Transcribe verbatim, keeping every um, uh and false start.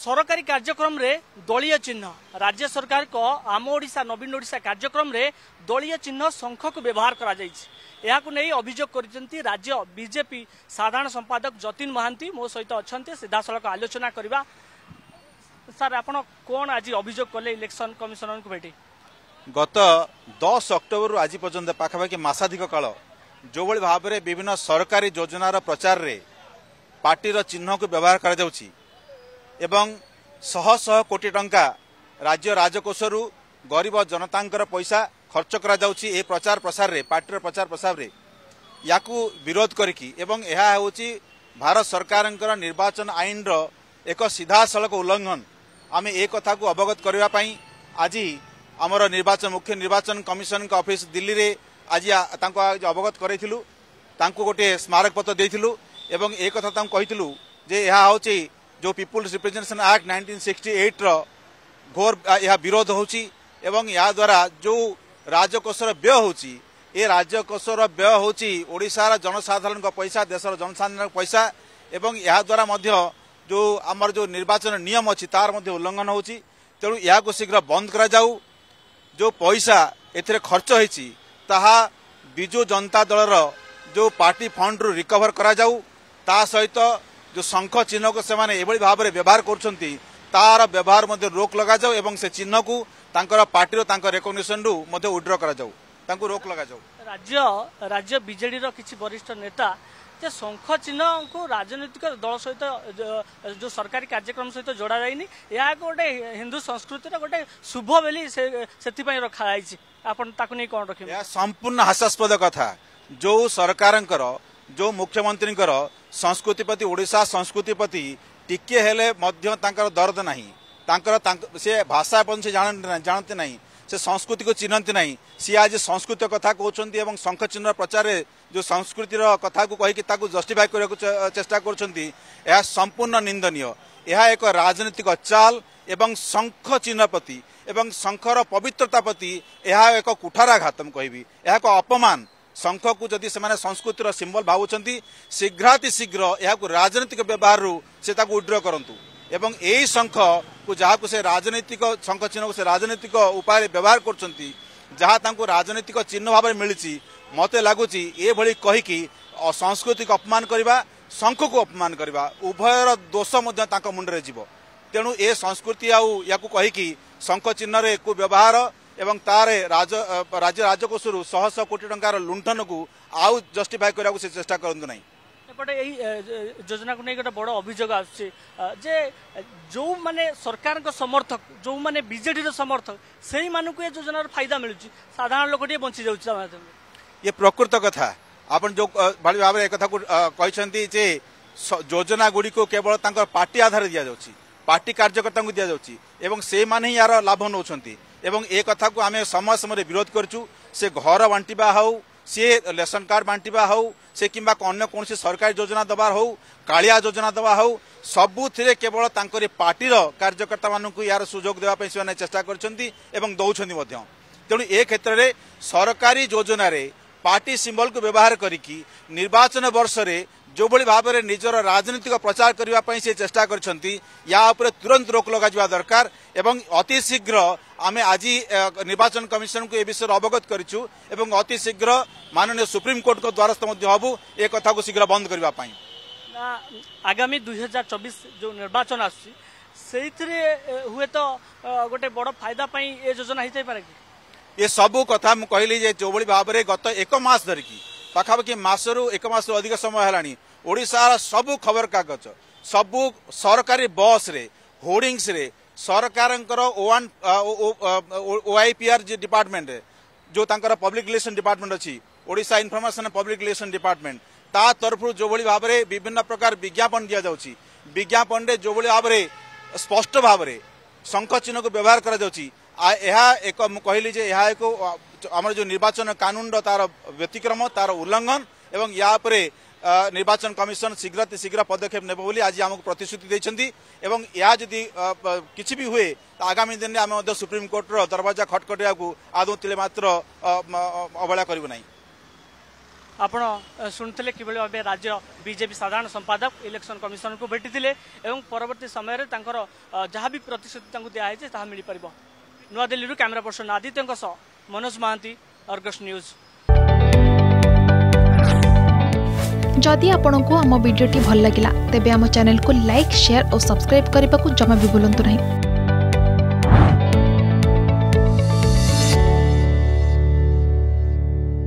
सरकारी कार्यक्रम रे दलीय चिन्ह राज्य सरकार को आम ओडिशा नवीन ओडिशा कार्यक्रम रे दलीय चिन्ह शंख को व्यवहार करा जायछि। एहाकु नै अभियोग करिसेंती राज्य बीजेपी साधारण संपादक जतिन महांती मो सहित अछंते सीधासलख आलोचना करबा। सर आपण कोन आज अभियोग कले इलेक्शन कमिशनर को भेटी? गत दस अक्टोबर आज पर्यंत पाखापाखि मासाधिक काल जो भली भाव में विभिन्न सरकारी योजनार प्रचार रे पार्टीर चिन्ह को व्यवहार करा जाउछि एवं शह शह कोटी टंका राज्य राजकोषरु गरीब जनतांकर पैसा खर्च करा जाउछि ए प्रचार प्रसार रे पार्टीर प्रचार प्रसार रे याकू विरोध करिकी एवं एहा होछि भारत सरकारंकर निर्वाचन आईन रो एक सीधा सड़क उल्लंघन। आमे ए कथा को अवगत करबा पई आज आमर निर्वाचन मुख्य निर्वाचन कमिशन का ऑफिस दिल्ली रे आज तांको अवगत करैथिलु, तांको गोटे स्मारक पत्र देइथिलु एवं ए कथा तांको कहिथिलु जे एहा होछि जो people's representation act nineteen sixty eight रो घोर यह विरोध होछि एवं या द्वारा जो राजकोषर व्यय होछि ए राजकोषर व्यय होछि ओडिशार जनसाधारण को पैसा देशर जनसाधारण पैसा एवं या द्वारा मध्य जो आमर जो निर्वाचन नियम अछि तार मध्य उल्लंघन होछि। तेणु या को शीघ्र बंद करा जाऊ। जो पैसा एथिरे खर्च होछि ताहा बिजु जनता दलर जो पार्टी फंड रु रिकवर करा जाऊ। ता सहित जो शंख चिन्ह को सेमाने एभली भाव में व्यवहार करछंती तार व्यवहार मध्य रोक लगा जाऊ एवं से चिन्ह को तांकर पार्टी रो तांकर रिकॉग्निशन रु मध्य विड्रॉ करा जाऊ, तांको रोक लगा जाऊ। राज्य राज्य बीजेडी रो किछि वरिष्ठ नेता जे शंख चिन्ह को राजनीतिक दल सहित जो सरकारी कार्यक्रम सहित जोड़ा जाइनी या गोटे हिंदू संस्कृति रो गोटे शुभ बेली से सेति पई रखा जाइछि। आपण ताकु नै कोन रखिबे? या संपूर्ण हास्यास्पद कथा। जो सरकारंकर जो मुख्यमंत्री संस्कृति प्रति ओडिशा संस्कृति प्रति टिके हेले मध्य तांकर दर्द नहीं, तांकर तांक से भाषा पन से जानते नहीं, से संस्कृति को चिन्हती नहीं। सी आज संस्कृति कथा कहउछंती एवं शंख चिन्ह प्रचार जो संस्कृति कथा को कहि कि ताकू जस्टिफाई करने चेष्टा करछंती यह संपूर्ण निंदनीय। यह एक राजनीतिक चाल एवं शंख चिन्ह प्रति एवं शंखर पवित्रता प्रति यह एक कुठाराघात कहबी, यह एक अपमान। शंख को जदि से संस्कृतिर सिंबल भावुंट शीघ्राति शीघ्र यह राजनीतिक व्यवहार रू से विड्रॉ करंतु एवं यही शंख को जहाँ को से राजनीतिक शंख चिन्ह को से राजनीतिक उपाय व्यवहार करछंती जहाँ तांको राजनीतिक चिन्ह भाव में मिली मत लगुच ये भली कहीकि संस्कृति को अपमान करवा शंख को अपमान करवा उभयर दोष मुंडे जीव। तेणु ए संस्कृति आउ या कहीकि शंख चिन्ह को व्यवहार एवं तारे राज राज्य राजकोषरु शह शह कोटी टंकार लुंठन को आउ जस्टिफाई करने से चेष्टा करंतु नहीं। एपटे यही योजना को नहीं गोटे बड़ अभियोग आछे जे जो माने सरकार को समर्थक जो माने बीजेडी रो समर्थक सेही मानु को ये योजना फायदा मिलुची साधारण लोक टे बंची जाउची। ये प्रकृत कथा आपण जो भाली भाव एक कथा को कहछंती जे योजना गुडी को केवल तांकर पार्टी आधार दिया जाउची, पार्टी कार्यकर्ता को दिया जाउची एवं से माने ही यार लाभ नउछंती एवं ए कथा को आमे समय समय विरोध करछु। से घर बांटिबा हौ, से रेशन कार्ड बांटिबा हौ, से किंबा अन्य कौन सरकारी योजना दबार हौ, कालिया योजना दबा हौ, सबुथिरे केवल तांकरी पार्टीर कार्यकर्ता मानकु यार सुजोग देवा पई से चेष्टा करछंती एवं दउछंती मध्य। तेणु ए क्षेत्र में सरकारी योजना रे पार्टी सिंबल को व्यवहार करिकी निर्वाचन वर्ष रे जो भली भाव में निजर राजनीतिक प्रचार करने से चेष्टा करछंती या उपरे तुरंत रोक लगा दरकार एवं अति शीघ्र आमे आज निर्वाचन कमिशन को ए विषय अवगत करिछु एवं अति शीघ्र माननीय सुप्रीम कोर्ट को द्वारस्थ हो ए कथा को शीघ्र बंद करबा पई। आगामी दुई हजार चौबीस जो निर्वाचन आसी हुए तो गोटे बड़ फायदा पई ए योजना हिते पारे कि? ये सबू कथा मु कहली जे जो भली भाव में गत एक मास धरिकी पाखापाखि मासरू एक मास अधिक समय है ओडिशार सबू खबर कागज सबू सरकारी बस रे होर्डिंग्स रे सरकारंकर ओवन ओआईपीआर डिपार्टमेंट जो तांकर पब्लिक रिलेशन डिपार्टमेंट अच्छी Odisha information public relation department ता तरफ जो भली भाव में विभिन्न प्रकार विज्ञापन दिया जाउची। विज्ञापन रे जो भली भाव में स्पष्ट भाव में शंख चिन्ह को व्यवहार करा जाउची। यह एक कहली जे यह एक आमर जो निर्वाचन कानून तार व्यतिक्रम तार उल्लंघन एवं या परे निर्वाचन कमिशन शीघ्र शीघ्र पदक्षेप नेब बोली आज आमको प्रतिश्रुति देइछंती एवं या जदि किछि भी हुए तो आगामी दिन में आम सुप्रीम कोर्ट रो दरवाजा खटखटिया को आदौ तिले मात्र अवहेला करिबो नहीं। आपण शुणुते कि भाव राज्य बीजेपी साधारण संपादक इलेक्शन कमिशन को भेटी एवं परवर्ती समय जहाँ भी प्रतिश्रुति दिखाई ताहा मिल पार। नुआ Delhi camera person Aditya Manoj Mahanti, Argus news. जदि आपंक आम भिडी भल लगा तेब आम चैनल को लाइक शेयर और सब्सक्राइब करने को जमा भी भूलु नहीं।